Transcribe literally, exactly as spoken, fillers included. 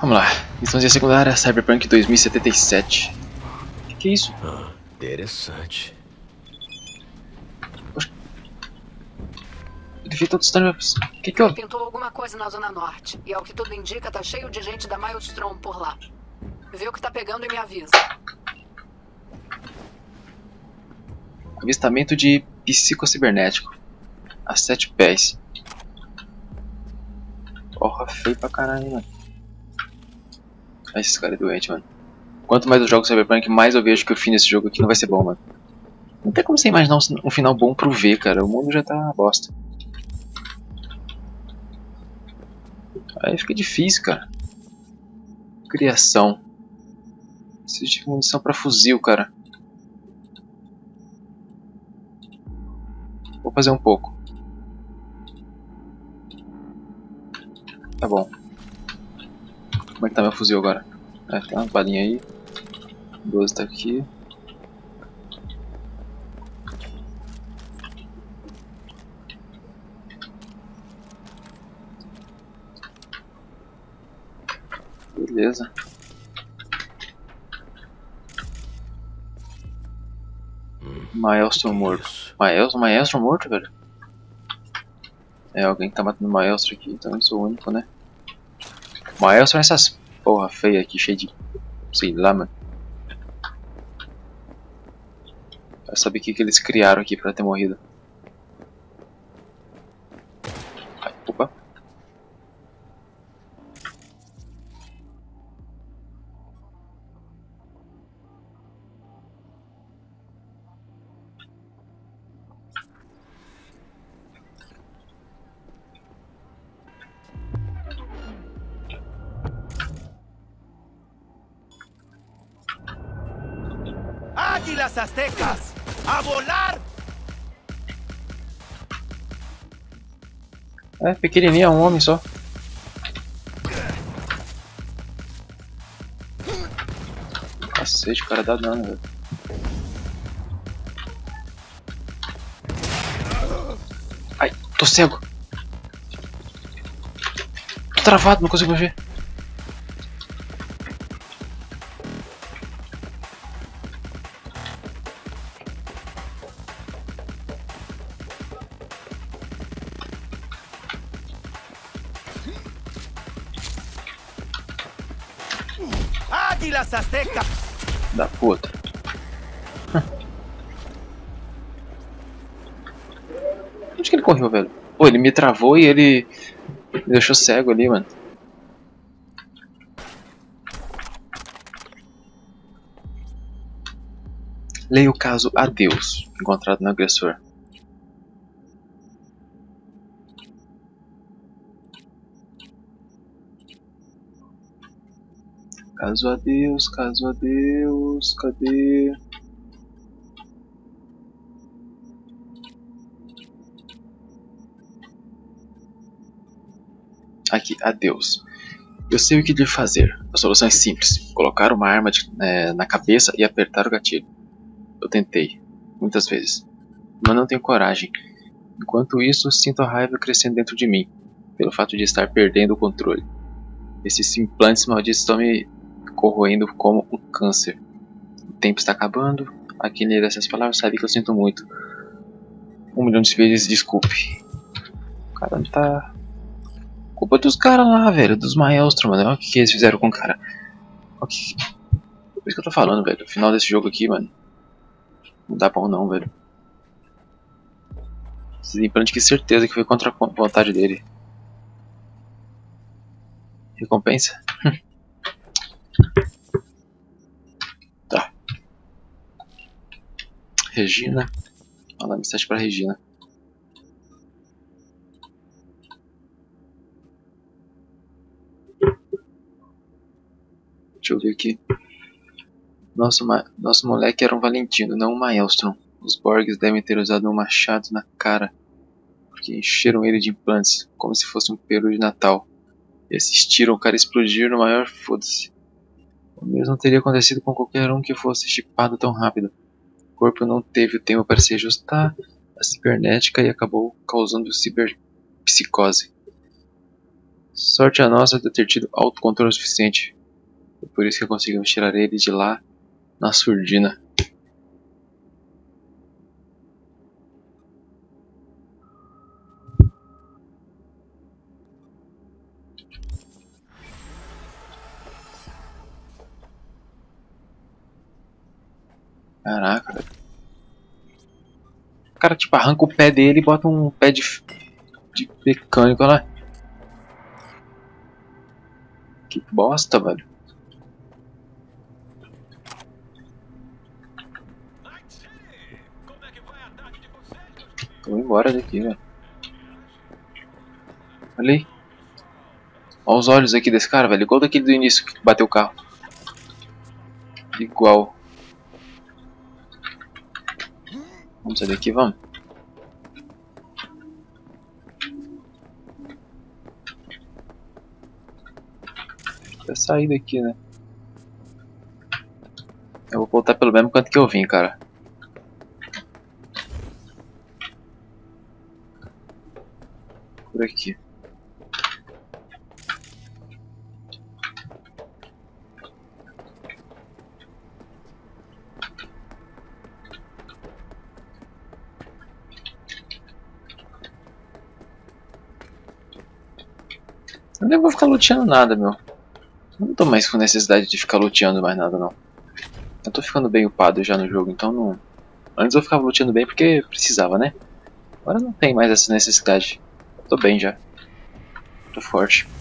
Vamos lá. Missão secundária Cyberpunk dois mil e setenta e sete. Que que é isso? Ah, interessante. Poxa. Ele fez todo estranho. O que que eu... Pintou alguma coisa na Zona Norte. E ao que tudo indica, tá cheio de gente da Maelstrom por lá. Vê o que tá pegando e me avisa. Avistamento de psicocibernético. A sete pés. Porra, feio pra caralho, mano. Ai, esse cara é doente, mano. Quanto mais eu jogo Cyberpunk, mais eu vejo que o fim desse jogo aqui não vai ser bom, mano. Não tem como você imaginar um, um final bom pro V, cara. O mundo já tá uma bosta. Aí fica difícil, cara. Criação. Preciso de munição pra fuzil, cara. Vou fazer um pouco. Tá bom. Como é que tá meu fuzil agora? É, tem umas balinhas aí. doze tá aqui. Beleza. Hum, Maelstrom morto. Maelstrom? Maelstrom morto, velho? É, alguém que tá matando Maelstrom aqui, então eu não sou o único, né? Maelstrom é essas porra feia aqui, cheia de... sei lá, mano. Vai saber o que, que eles criaram aqui pra ter morrido. Ai, opa. ¡Águilas aztecas! ¡A volar! É, pequenininho, é um homem só. Cacete, o cara dá dano, velho. Ai, tô cego. Tô travado, não consigo ver. ¡Águilas aztecas! Da puta. Onde que ele correu, velho? Pô, ele me travou e ele me deixou cego ali, mano. Leia o caso Adeus, encontrado no agressor. Caso Adeus, caso Adeus, cadê? Aqui, adeus. Eu sei o que devo fazer. A solução é simples. Colocar uma arma de, é, na cabeça e apertar o gatilho. Eu tentei, muitas vezes, mas não tenho coragem. Enquanto isso, sinto a raiva crescendo dentro de mim, pelo fato de estar perdendo o controle. Esses implantes malditos estão me corroendo como um câncer. O tempo está acabando. A quem ler essas palavras sabe que eu sinto muito. Um milhão de vezes desculpe. O cara não tá... Culpa dos caras lá, velho. Dos Maelstrom, mano. Olha o que, que eles fizeram com o cara. Olha que... Por isso que eu tô falando, velho. O final desse jogo aqui, mano. Não dá bom não, velho. Esse implante, que certeza que foi contra a vontade dele. Recompensa? Tá. Regina. Manda mensagem pra Regina. Deixa eu ver aqui. Nosso, nosso moleque era um Valentino, não um Maelstrom. Os Borgs devem ter usado um machado na cara, porque encheram ele de implantes, como se fosse um peru de Natal. E assistiram o cara explodir no maior foda-se. O mesmo teria acontecido com qualquer um que fosse chipado tão rápido. O corpo não teve o tempo para se ajustar à cibernética e acabou causando ciberpsicose. Sorte a nossa de ter tido autocontrole suficiente. Foi por isso que conseguimos tirar ele de lá na surdina. Caraca, velho. O cara tipo arranca o pé dele e bota um pé de, de mecânico lá. Que bosta, velho. Vou embora daqui, velho. Olha aí. Olha os olhos aqui desse cara, velho. Igual daquele do início que bateu o carro. Igual. Vamos sair daqui, vamos. Vou sair daqui, né? Eu vou voltar pelo mesmo canto que eu vim, cara. Por aqui. Eu nem vou ficar luteando nada, meu. Eu não tô mais com necessidade de ficar luteando mais nada, não. Eu tô ficando bem upado já no jogo, então não... Antes eu ficava luteando bem porque precisava, né? Agora não tem mais essa necessidade. Eu tô bem já. Tô forte.